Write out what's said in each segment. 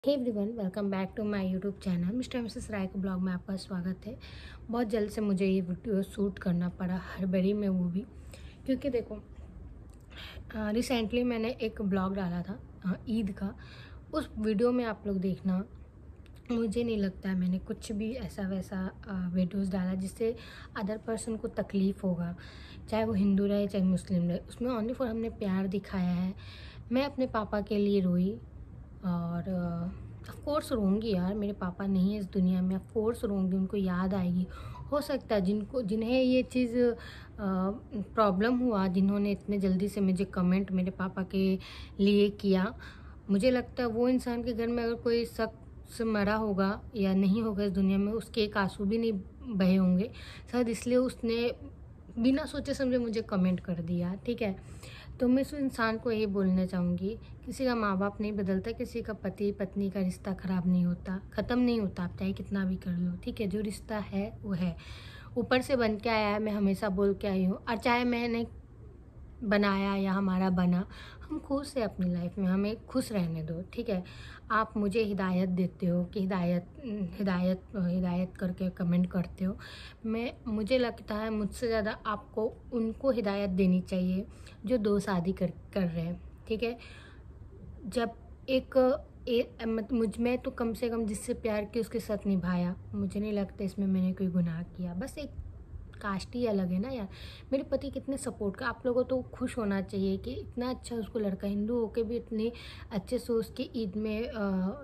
Hey everyone, welcome back to my YouTube channel mister mrs Rai के blog में आपका स्वागत है। बहुत जल्द से मुझे ये वीडियो शूट करना पड़ा, हड़बड़ी में, वो भी क्योंकि देखो रिसेंटली मैंने एक ब्लॉग डाला था ईद का। उस वीडियो में आप लोग देखना, मुझे नहीं लगता है मैंने कुछ भी ऐसा वैसा वीडियोस डाला जिससे अदर पर्सन को तकलीफ़ होगा, चाहे वो हिंदू रहे चाहे मुस्लिम रहे। उसमें ओनली फॉर हमने प्यार दिखाया है। मैं अपने पापा के लिए रोई और ऑफ कोर्स रोऊंगी यार, मेरे पापा नहीं है इस दुनिया में, ऑफ कोर्स रोऊंगी, उनको याद आएगी। हो सकता है जिन्हें ये चीज़ प्रॉब्लम हुआ, जिन्होंने इतने जल्दी से मुझे कमेंट मेरे पापा के लिए किया, मुझे लगता है वो इंसान के घर में अगर कोई शख्स मरा होगा या नहीं होगा इस दुनिया में, उसके एक आंसू भी नहीं बहे होंगे शायद, इसलिए उसने बिना सोचे समझे मुझे कमेंट कर दिया। ठीक है, तो मैं उस इंसान को यही बोलना चाहूँगी, किसी का माँ बाप नहीं बदलता, किसी का पति पत्नी का रिश्ता ख़राब नहीं होता, ख़त्म नहीं होता, आप चाहे कितना भी कर लो। ठीक है, जो रिश्ता है वो है, ऊपर से बन के आया है, मैं हमेशा बोल के आई हूँ। और चाहे मैंने बनाया या हमारा बना, हम खुश है अपनी लाइफ में, हमें खुश रहने दो। ठीक है, आप मुझे हिदायत देते हो कि हिदायत हिदायत हिदायत करके कमेंट करते हो। मुझे लगता है मुझसे ज़्यादा आपको उनको हिदायत देनी चाहिए जो दो शादी कर रहे हैं। ठीक है, जब मुझ में तो कम से कम जिससे प्यार किया उसके साथ निभाया, मुझे नहीं लगता इसमें मैंने कोई गुनाह किया। बस एक कास्ट ही अलग है ना यार। मेरे पति कितने सपोर्ट का, आप लोगों तो खुश होना चाहिए कि इतना अच्छा उसको लड़का, हिंदू होके भी इतने अच्छे से उसकी ईद में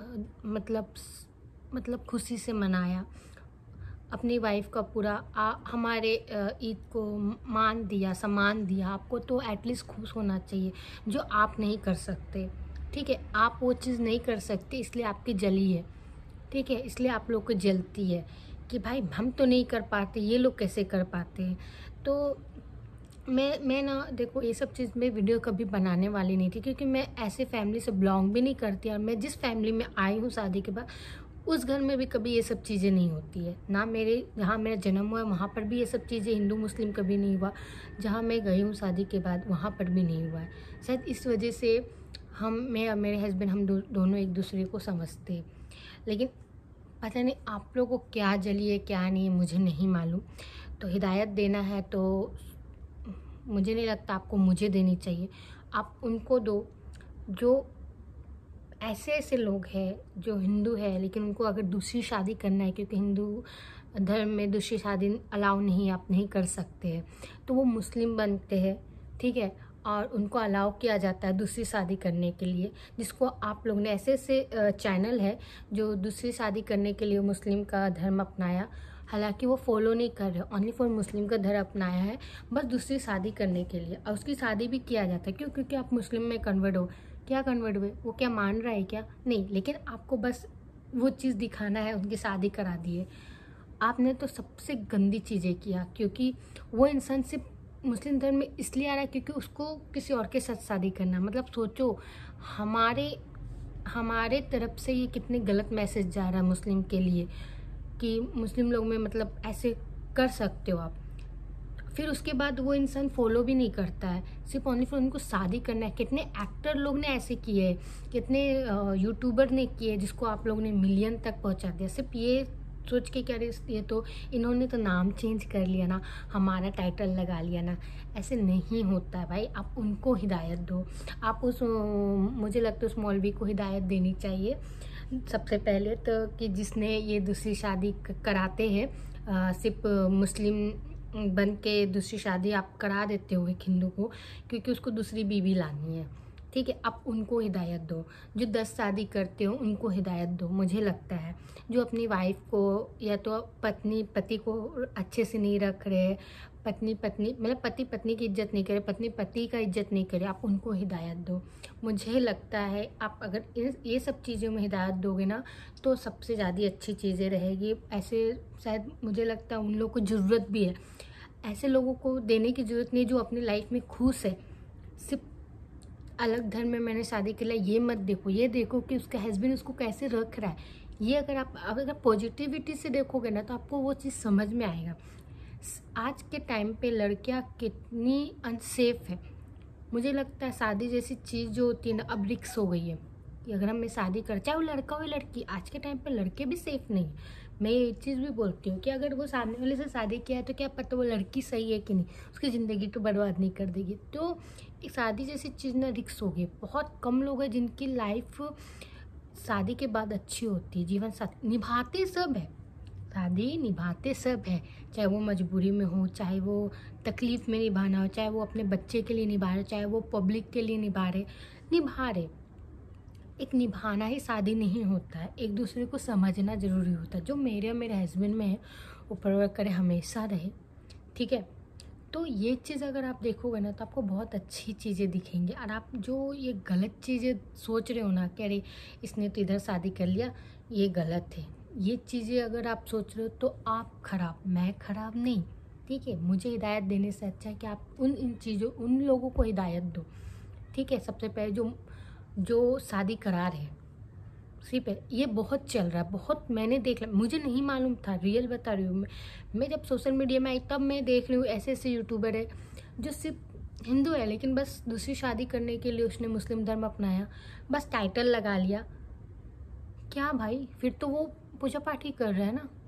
मतलब खुशी से मनाया, अपनी वाइफ का पूरा हमारे ईद को मान दिया, सम्मान दिया। आपको तो एटलीस्ट खुश होना चाहिए, जो आप नहीं कर सकते। ठीक है, आप वो चीज़ नहीं कर सकते, इसलिए आपकी जली है। ठीक है, इसलिए आप लोग को जलती है कि भाई हम तो नहीं कर पाते, ये लोग कैसे कर पाते हैं। तो मैं ना देखो, ये सब चीज़ में वीडियो कभी बनाने वाली नहीं थी, क्योंकि मैं ऐसे फैमिली से बिलोंग भी नहीं करती, और मैं जिस फैमिली में आई हूँ शादी के बाद, उस घर में भी कभी ये सब चीज़ें नहीं होती है ना। मेरे जहाँ मेरा जन्म हुआ है वहाँ पर भी ये सब चीज़ें हिंदू मुस्लिम कभी नहीं हुआ। जहाँ मैं गई हूँ शादी के बाद वहाँ पर भी नहीं हुआ है। शायद इस वजह से मैं और मेरे हस्बैंड हम दोनों एक दूसरे को समझते हैं। लेकिन पता नहीं आप लोगों को क्या जली है क्या नहीं है, मुझे नहीं मालूम। तो हिदायत देना है तो मुझे नहीं लगता आपको मुझे देनी चाहिए, आप उनको दो जो ऐसे ऐसे लोग हैं जो हिंदू है लेकिन उनको अगर दूसरी शादी करना है, क्योंकि हिंदू धर्म में दूसरी शादी अलाउ नहीं, आप नहीं कर सकते हैं, तो वो मुस्लिम बनते हैं। ठीक है, और उनको अलाउ किया जाता है दूसरी शादी करने के लिए, जिसको आप लोग ने ऐसे ऐसे चैनल है जो दूसरी शादी करने के लिए मुस्लिम का धर्म अपनाया, हालांकि वो फॉलो नहीं कर रहे, ओनली फॉर मुस्लिम का धर्म अपनाया है बस दूसरी शादी करने के लिए, और उसकी शादी भी किया जाता है। क्यों? क्योंकि आप मुस्लिम में कन्वर्ट हो। क्या कन्वर्ट हुए? वो क्या मान रहा है क्या? नहीं, लेकिन आपको बस वो चीज़ दिखाना है, उनकी शादी करा दी है। आपने तो सबसे गंदी चीज़ें किया, क्योंकि वो इंसान सिर्फ मुस्लिम धर्म में इसलिए आ रहा है क्योंकि उसको किसी और के साथ शादी करना। मतलब सोचो, हमारे हमारे तरफ से ये कितने गलत मैसेज जा रहा है मुस्लिम के लिए, कि मुस्लिम लोग में मतलब ऐसे कर सकते हो आप। फिर उसके बाद वो इंसान फॉलो भी नहीं करता है, सिर्फ ओनली फॉर उनको शादी करना है। कितने एक्टर लोग ने ऐसे किए हैं, कितने यूट्यूबर ने किए जिसको आप लोग ने मिलियन तक पहुंचा दिया, सिर्फ ये सोच के। क्या ये तो इन्होंने तो नाम चेंज कर लिया ना, हमारा टाइटल लगा लिया ना। ऐसे नहीं होता है भाई, आप उनको हिदायत दो। आप मुझे लगता है उस मौलवी को हिदायत देनी चाहिए सबसे पहले तो, कि जिसने ये दूसरी शादी कराते हैं, सिर्फ मुस्लिम बन के दूसरी शादी आप करा देते हो एक हिंदू को, क्योंकि उसको दूसरी बीवी लानी है। ठीक है, आप उनको हिदायत दो। जो 10 शादी करते हो उनको हिदायत दो। मुझे लगता है जो अपनी वाइफ को या तो पति को अच्छे से नहीं रख रहे, पत्नी मतलब पति पत्नी की इज्जत नहीं करे, पत्नी पति का इज्जत नहीं करे, आप उनको हिदायत दो। मुझे लगता है आप अगर ये सब चीज़ों में हिदायत दोगे ना, तो सबसे ज़्यादा अच्छी चीज़ें रहेगी। ऐसे शायद मुझे लगता है उन लोगों को ज़रूरत भी है, ऐसे लोगों को देने की ज़रूरत नहीं जो अपनी लाइफ में खुश है। सिर्फ अलग धर्म में मैंने शादी के लिए ये मत देखो, ये देखो कि उसका हस्बैंड उसको कैसे रख रहा है। ये अगर पॉजिटिविटी से देखोगे ना, तो आपको वो चीज़ समझ में आएगा। आज के टाइम पे लड़कियां कितनी अनसेफ है। मुझे लगता है शादी जैसी चीज़ जो होती है ना, अब रिक्स हो गई है। कि अगर हम शादी कर, चाहे वो लड़का हो या लड़की, आज के टाइम पे लड़के भी सेफ नहीं। मैं ये चीज़ भी बोलती हूँ कि अगर वो सामने वाले से शादी किया है तो क्या पता वो लड़की सही है कि नहीं, उसकी ज़िंदगी तो बर्बाद नहीं कर देगी। तो एक शादी जैसी चीज़ ना रिक्स होगी। बहुत कम लोग हैं जिनकी लाइफ शादी के बाद अच्छी होती है। जीवन साथी निभाते सब है, शादी निभाते सब है, चाहे वो मजबूरी में हो, चाहे वो तकलीफ़ में निभाना हो, चाहे वो अपने बच्चे के लिए निभा रहे, चाहे वो पब्लिक के लिए निभा रहे। एक निभाना ही शादी नहीं होता है, एक दूसरे को समझना ज़रूरी होता है। जो मेरे और मेरे हस्बैंड में है, ऊपर वर्क करे हमेशा रहे, ठीक है। तो ये चीज़ अगर आप देखोगे ना तो आपको बहुत अच्छी चीज़ें दिखेंगी। और आप जो ये गलत चीज़ें सोच रहे हो ना कि अरे इसने तो इधर शादी कर लिया, ये गलत है। ये चीज़ें अगर आप सोच रहे हो तो आप खराब, मैं खराब नहीं, ठीक है। मुझे हिदायत देने से अच्छा है कि आप उन लोगों को हिदायत दो, ठीक है। सबसे पहले जो शादी करा रहे हैं, सिर्फ ये बहुत चल रहा है, बहुत मैंने देख लिया, मुझे नहीं मालूम था, रियल बता रही हूँ। मैं जब सोशल मीडिया में आई तब मैं देख रही हूँ ऐसे ऐसे यूट्यूबर है जो सिर्फ हिंदू है लेकिन बस दूसरी शादी करने के लिए उसने मुस्लिम धर्म अपनाया, बस टाइटल लगा लिया। क्या भाई, फिर तो वो पूजा पाठ ही कर रहा है ना,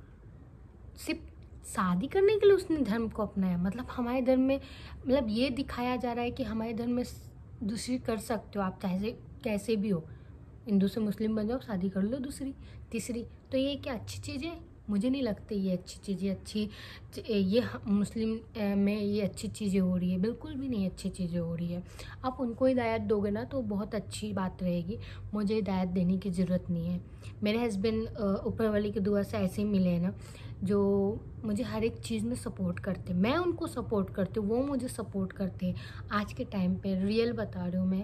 सिर्फ शादी करने के लिए उसने धर्म को अपनाया। मतलब हमारे धर्म में मतलब ये दिखाया जा रहा है कि हमारे धर्म में दूसरी कर सकते हो आप, चाहे कैसे भी हो, हिंदू से मुस्लिम बन जाओ, शादी कर लो दूसरी तीसरी। तो ये क्या अच्छी चीज़ है? मुझे नहीं लगती ये अच्छी चीज़ है। ये मुस्लिम में ये अच्छी चीज़ें हो रही है, बिल्कुल भी नहीं अच्छी चीज़ें हो रही है। आप उनको हिदायत दोगे ना तो बहुत अच्छी बात रहेगी, मुझे हिदायत देने की ज़रूरत नहीं है। मेरे हस्बैंड ऊपर वाले की दुआ से ऐसे ही मिले हैं ना, जो मुझे हर एक चीज़ में सपोर्ट करते, मैं उनको सपोर्ट करती हूँ, वो मुझे सपोर्ट करते हैं। आज के टाइम पे रियल बता रही हूँ मैं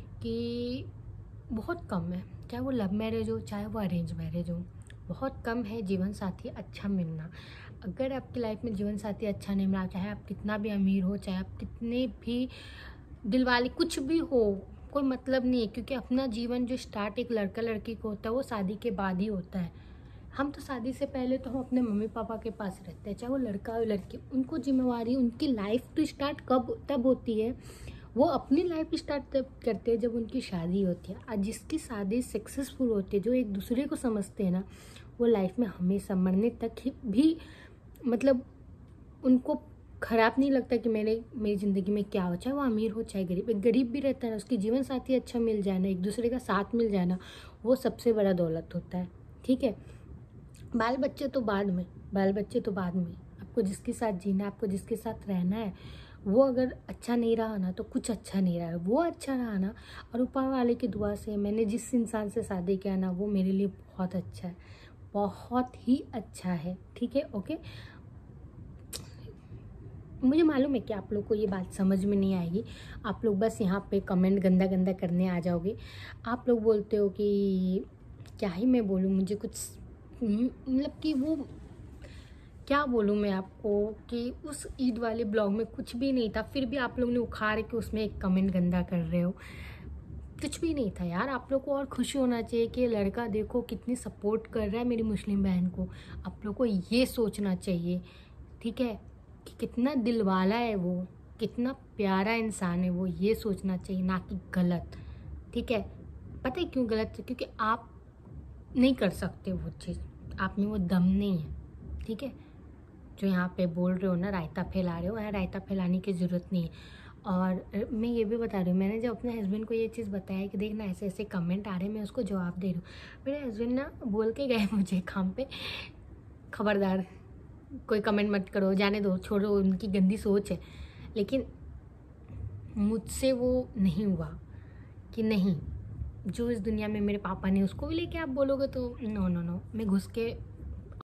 कि बहुत कम है, चाहे वो लव मैरिज हो चाहे वो अरेंज मैरिज हो, बहुत कम है जीवन साथी अच्छा मिलना। अगर आपकी लाइफ में जीवन साथी अच्छा नहीं मिला, चाहे आप कितना भी अमीर हो, चाहे आप कितने भी दिल वाले कुछ भी हो, कोई मतलब नहीं है। क्योंकि अपना जीवन जो स्टार्ट एक लड़का लड़की को होता है वो शादी के बाद ही होता है। हम तो शादी से पहले तो हम अपने मम्मी पापा के पास रहते हैं, चाहे वो लड़का हो लड़की, उनको जिम्मेवारी, उनकी लाइफ तो स्टार्ट तब होती है, वो अपनी लाइफ स्टार्ट तब करते हैं जब उनकी शादी होती है। और जिसकी शादी सक्सेसफुल होती है, जो एक दूसरे को समझते हैं ना, वो लाइफ में हमेशा मरने तक भी मतलब उनको ख़राब नहीं लगता कि मेरी ज़िंदगी में क्या हो, चाहे वो अमीर हो चाहे गरीब। एक गरीब भी रहता है ना, उसकी जीवन साथी अच्छा मिल जाए ना, एक दूसरे का साथ मिल जाए ना, वो सबसे बड़ा दौलत होता है, ठीक है। बाल बच्चे तो बाद में, आपको जिसके साथ जीना है, आपको जिसके साथ रहना है, वो अगर अच्छा नहीं रहा ना तो कुछ अच्छा नहीं रहा है। वो अच्छा रहा ना, और ऊपर वाले की दुआ से मैंने जिस इंसान से शादी किया ना, वो मेरे लिए बहुत अच्छा है, बहुत ही अच्छा है, ठीक है, ओके। मुझे मालूम है कि आप लोग को ये बात समझ में नहीं आएगी, आप लोग बस यहाँ पे कमेंट गंदा गंदा करने आ जाओगे। आप लोग बोलते हो कि क्या ही मैं बोलूँ, मुझे कुछ मतलब कि वो क्या बोलूँ मैं आपको कि उस ईद वाले ब्लॉग में कुछ भी नहीं था, फिर भी आप लोग ने उखाड़ के उसमें एक कमेंट गंदा कर रहे हो। कुछ भी नहीं था यार, आप लोग को और खुशी होना चाहिए कि लड़का देखो कितनी सपोर्ट कर रहा है मेरी मुस्लिम बहन को। आप लोग को ये सोचना चाहिए, ठीक है, कि कितना दिलवाला है वो, कितना प्यारा इंसान है वो, ये सोचना चाहिए, ना कि गलत, ठीक है। पता है क्यों गलत है? क्योंकि आप नहीं कर सकते वो चीज़, आप में वो दम नहीं है, ठीक है। जो यहाँ पे बोल रहे हो ना, रायता फैला रहे हो, यहाँ रायता फैलाने की ज़रूरत नहीं है। और मैं ये भी बता रही हूँ, मैंने जब अपने हस्बैंड को ये चीज़ बताया कि देखना ऐसे ऐसे कमेंट आ रहे हैं, मैं उसको जवाब दे रही हूँ, मेरे हस्बैंड ना बोल के गए मुझे काम पे, खबरदार कोई कमेंट मत करो, जाने दो, छोड़ो, उनकी गंदी सोच है। लेकिन मुझसे वो नहीं हुआ कि नहीं, जो इस दुनिया में मेरे पापा ने उसको भी लेके आप बोलोगे तो नो नो नो, मैं घुस के